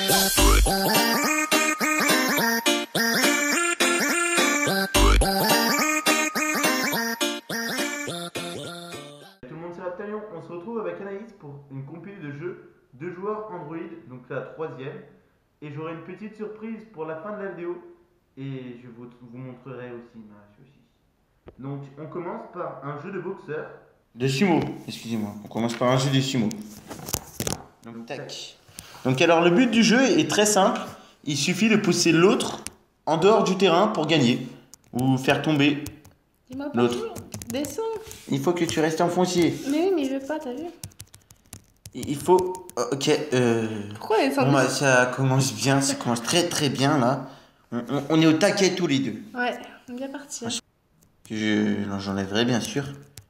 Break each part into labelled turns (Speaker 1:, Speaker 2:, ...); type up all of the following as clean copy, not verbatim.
Speaker 1: On se retrouve avec Anaïs pour une compil de jeux 2 joueurs Android, donc la troisième. Et j'aurai une petite surprise pour la fin de la vidéo. Et je vous montrerai aussi ma saucisse. Donc on commence par un jeu de boxeur.
Speaker 2: De sumo, excusez-moi. On commence par un jeu de sumo. Donc tac. Donc alors le but du jeu est très simple. Il suffit de pousser l'autre en dehors du terrain pour gagner. Ou faire tomber l'autre.
Speaker 3: Descends.
Speaker 2: Il faut que tu restes enfoncé.
Speaker 3: Mais oui, mais je veux pas, t'as vu?
Speaker 2: Il faut... Ok.
Speaker 3: Pourquoi elle
Speaker 2: bon, bah, ça commence bien, ça commence très très bien là. On est au taquet tous les deux.
Speaker 3: Ouais, on est bien parti.
Speaker 2: J'enlèverai bien sûr.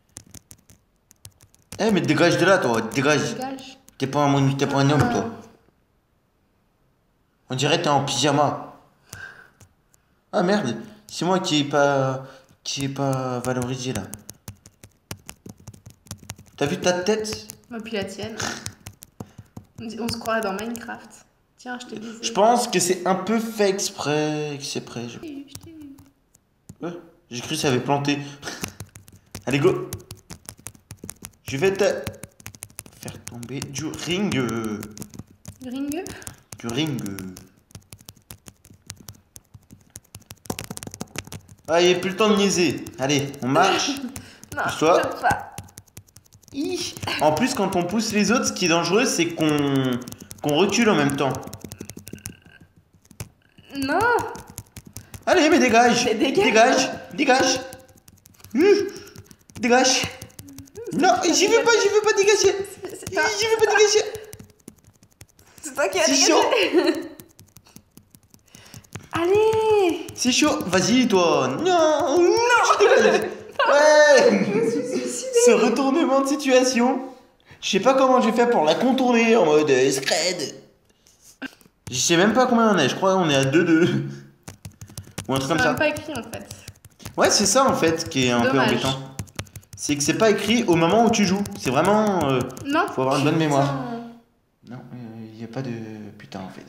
Speaker 2: Eh mais dégage de là toi, dégage. T'es pas un homme toi. On dirait que t'es en pyjama. Ah merde, c'est moi qui est pas valorisé là. T'as vu ta tête?
Speaker 3: Et puis la tienne. On se croirait dans Minecraft. Tiens, je te dis.
Speaker 2: Je pense que c'est un peu fait exprès. C'est prêt. Ouais, j'ai cru que ça avait planté. Allez go. Je vais te faire tomber du ring.
Speaker 3: Du ring?
Speaker 2: Du ring. Ah, il n'y a plus le temps de niaiser. Allez, on marche.
Speaker 3: Non,
Speaker 2: pousse-toi.
Speaker 3: je peux pas.
Speaker 2: En plus, quand on pousse les autres, ce qui est dangereux, c'est qu'on recule en même temps.
Speaker 3: Non.
Speaker 2: Allez, mais dégage.
Speaker 3: Mais
Speaker 2: Dégage. Dégage. Non, j'y veux pas dégager. J'y veux pas dégager.
Speaker 3: C'est toi qui as
Speaker 2: dégagé.
Speaker 3: C'est chaud. Allez.
Speaker 2: C'est chaud. Vas-y, toi. Non. Ouais. Ce retournement de situation. Je sais pas comment j'ai fait pour la contourner en mode scred. Je sais même pas combien on est. Je crois qu'on est à 2-2. Ou un truc comme ça.
Speaker 3: C'est même pas écrit en fait.
Speaker 2: Ouais, c'est ça en fait qui est un peu embêtant. C'est que c'est pas écrit au moment où tu joues. C'est vraiment...
Speaker 3: non.
Speaker 2: Faut avoir une bonne mémoire. Non, il n'y a pas de putain en fait.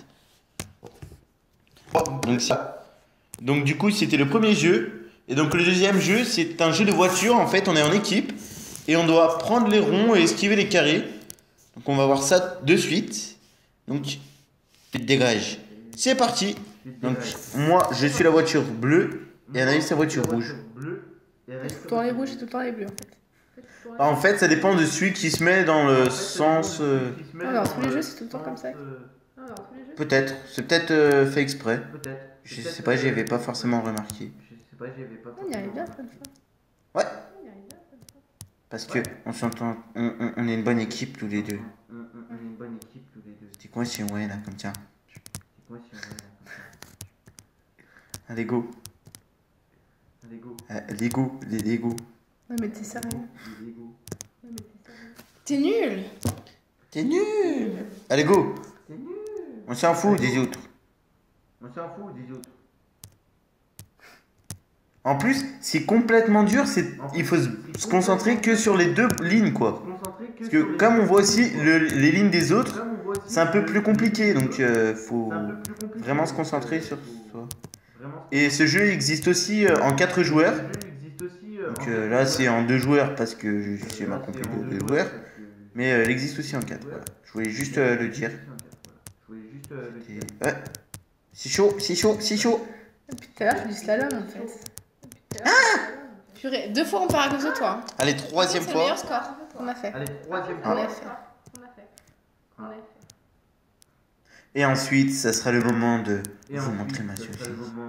Speaker 2: Oh, donc ça. Donc du coup, c'était le premier jeu. Et donc le deuxième jeu, c'est un jeu de voiture. En fait, on est en équipe. Et on doit prendre les ronds et esquiver les carrés. Donc on va voir ça de suite. Donc, tu te dégages. C'est parti. Donc moi, je suis la voiture bleue. Et Anaïs, la voiture rouge.
Speaker 3: C'est tout le temps les rouges et tout le temps les bleus en fait.
Speaker 2: En fait, ça dépend de celui qui se met dans le sens...
Speaker 3: Alors, tous les jeux, c'est tout le temps comme ça.
Speaker 2: Peut-être. C'est peut-être fait exprès. Je sais pas, j'y avais pas forcément remarqué.
Speaker 3: On y arrive bien comme ça.
Speaker 2: Ouais. Parce que on s'entend, on est une bonne équipe tous les deux. C'est quoi si ouais là comme ça? Allez go. Les Lego.
Speaker 3: Non mais t'es sérieux? T'es nul.
Speaker 2: T'es nul. Allez go. On s'en fout des autres. En plus, c'est complètement dur, il faut se concentrer que sur les deux lignes quoi. Parce que comme on voit aussi les lignes des autres, c'est un peu plus compliqué, donc faut vraiment se concentrer sur soi. Et ce jeu existe aussi en 4 joueurs. Donc là c'est en 2 joueurs parce que c'est ma compil de 2 joueurs. Mais elle existe aussi en 4, voilà. Je voulais juste le dire. Ouais. C'est chaud.
Speaker 3: Depuis tout à l'heure, je fais du slalom en fait. Ah purée, 2 fois on part à cause de toi.
Speaker 2: Allez, troisième fois.
Speaker 3: C'est le meilleur score qu'on a fait.
Speaker 2: Et ensuite, ça sera le moment de vous montrer ma saucisse.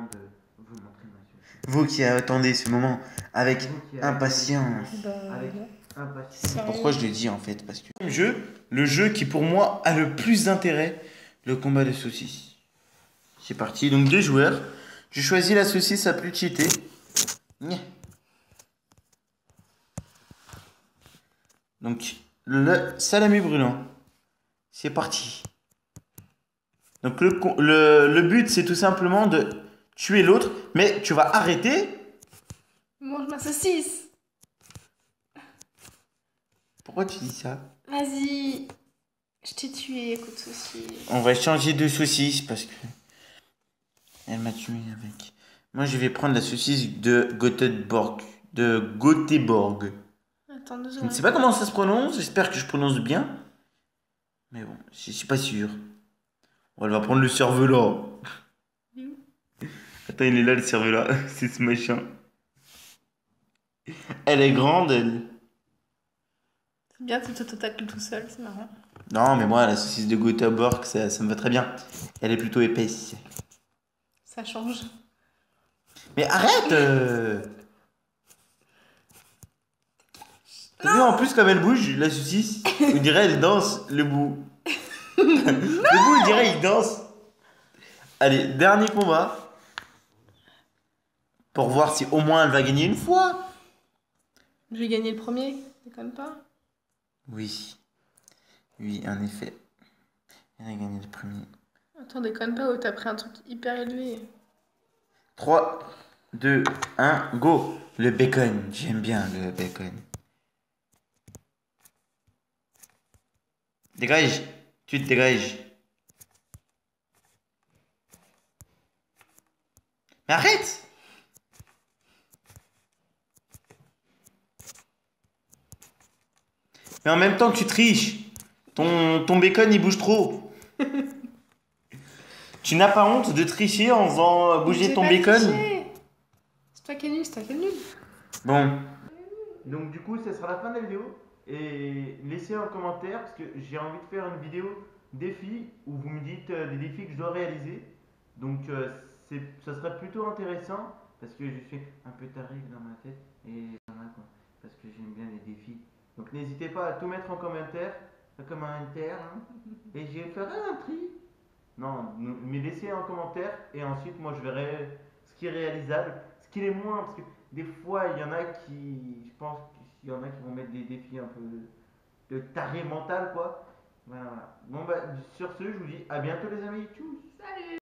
Speaker 2: Vous qui attendez ce moment avec impatience. Pourquoi je le dis en fait? Parce que le jeu qui pour moi a le plus d'intérêt, le combat de saucisses. C'est parti, donc 2 joueurs. J'ai choisi la saucisse la plus cheatée. Donc le salami brûlant. C'est parti. Donc le but c'est tout simplement de tuer l'autre, mais tu vas arrêter.
Speaker 3: Mange ma saucisse.
Speaker 2: Pourquoi tu dis ça?
Speaker 3: Vas-y. Je t'ai tué, écoute, saucisse.
Speaker 2: On va changer de saucisse parce que elle m'a tué avec. Moi, je vais prendre la saucisse de Göteborg. De Göteborg.
Speaker 3: Attends 2
Speaker 2: Je ne
Speaker 3: secondes.
Speaker 2: sais pas comment ça se prononce. J'espère que je prononce bien. Mais bon, je suis pas sûr. Bon, elle va prendre le cervelas. Attends, il est là le cervelas. C'est ce machin. Elle est grande, elle.
Speaker 3: C'est bien, tu t'attaques tout seul, c'est marrant.
Speaker 2: Non, mais moi, la saucisse de Göteborg, ça me va très bien. Elle est plutôt épaisse.
Speaker 3: Ça change.
Speaker 2: Mais arrête T'as vu en plus comme elle bouge, la saucisse? On dirait elle danse, le bout. Le bout, on dirait il danse. Allez, dernier combat. Pour voir si au moins elle va gagner une fois.
Speaker 3: Je vais gagner le premier, déconne pas.
Speaker 2: Oui. Oui, en effet. Elle a gagné le premier.
Speaker 3: Attends, déconne pas, t'as pris un truc hyper élevé.
Speaker 2: 3, 2, 1, go. Le bacon, j'aime bien le bacon. Dégage, tu te dégages. Mais arrête! Mais en même temps, tu triches. Ton bacon, il bouge trop. Tu n'as pas honte de tricher en faisant bouger ton bacon?
Speaker 3: C'est toi qui es nul, c'est toi qui es nul.
Speaker 2: Bon.
Speaker 1: Donc du coup, ça sera la fin de la vidéo. Et laissez un commentaire parce que j'ai envie de faire une vidéo défi où vous me dites des défis que je dois réaliser. Donc ça serait plutôt intéressant parce que je suis un peu taré dans ma tête et voilà quoi, parce que j'aime bien les défis. Donc n'hésitez pas à tout mettre en commentaire, hein, et je ferai un tri. Non, mais laissez un commentaire et ensuite moi je verrai ce qui est réalisable, ce qui est moins, parce que des fois il y en a qui, je pense qu'il y en a qui vont mettre des défis un peu de taré mental quoi. Voilà, voilà. Bon bah sur ce, je vous dis à bientôt les amis, tchuss.